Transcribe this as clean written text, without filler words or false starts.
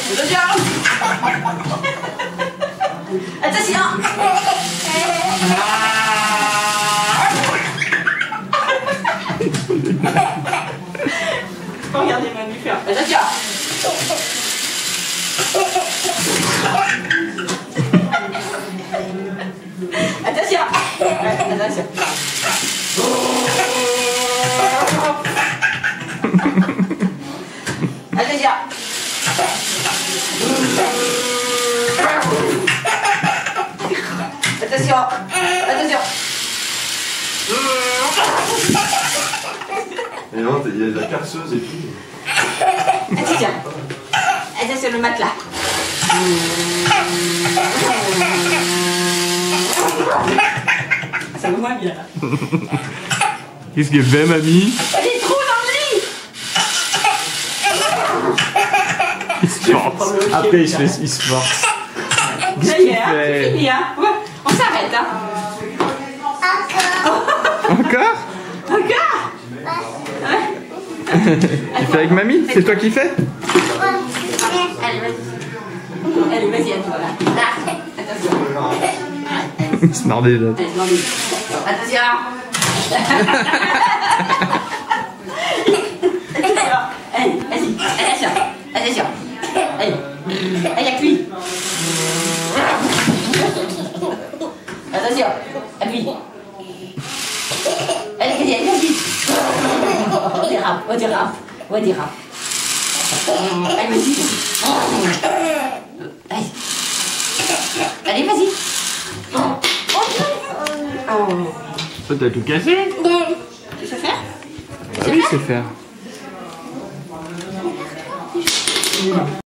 Attention. Regardez Mamie faire. Attention. Attention. Attention. Attention. Attention. Attention. Et non, il y a de la carceuse et tout. Attention. Attention le matelas. Ça va moins bien là. Qu'est-ce qu'elle fait, mamie? Il est trop dans le lit. Il se force. Après, il se force. Qu'est-ce Ça y qu'il est, hein, fait? c'est fini, hein. Ouais, on s'arrête, hein. Encore? Encore. Ouais. Tu fais avec mamie? C'est toi qui fais? Allez, vas-y. Allez, vas-y, à toi, là. Là. Attention. Il se mord déjà. Allez, demandez. Attention. Allez, vas-y. Attention. Attention. Allez. Allez, appuie. Attention. Appuie. Allez, vas-y, allez, vas-y. On dérape, on dérape. On dérape. Allez, vas-y. Allez. Allez, vas-y. Toi, t'as tout cassé? Tu sais faire? Oui, c'est faire.